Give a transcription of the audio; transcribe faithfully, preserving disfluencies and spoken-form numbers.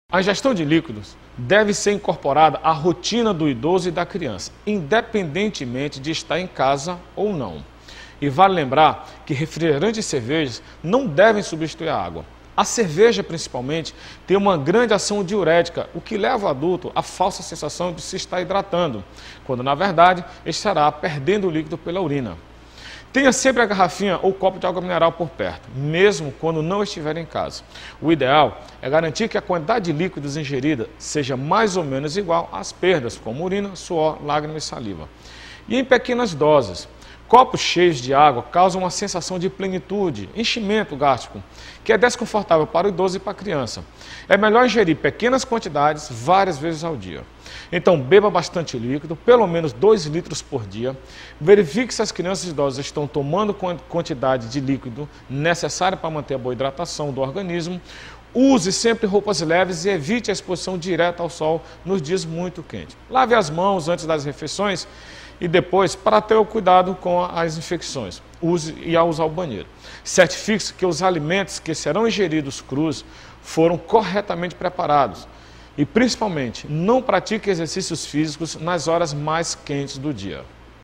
A ingestão de líquidos deve ser incorporada à rotina do idoso e da criança, independentemente de estar em casa ou não. E vale lembrar que refrigerantes e cervejas não devem substituir a água. A cerveja, principalmente, tem uma grande ação diurética, o que leva o adulto à falsa sensação de se estar hidratando, quando na verdade estará perdendo o líquido pela urina. Tenha sempre a garrafinha ou copo de água mineral por perto, mesmo quando não estiver em casa. O ideal é garantir que a quantidade de líquidos ingerida seja mais ou menos igual às perdas, como urina, suor, lágrimas e saliva. E em pequenas doses. Copos cheios de água causam uma sensação de plenitude, enchimento gástrico, que é desconfortável para o idoso e para a criança. É melhor ingerir pequenas quantidades várias vezes ao dia. Então, beba bastante líquido, pelo menos dois litros por dia. Verifique se as crianças e idosos estão tomando quantidade de líquido necessária para manter a boa hidratação do organismo. Use sempre roupas leves e evite a exposição direta ao sol nos dias muito quentes. Lave as mãos antes das refeições e depois para ter o cuidado com as infecções. Use e ao usar o banheiro. Certifique-se que os alimentos que serão ingeridos crus foram corretamente preparados. E principalmente, não pratique exercícios físicos nas horas mais quentes do dia.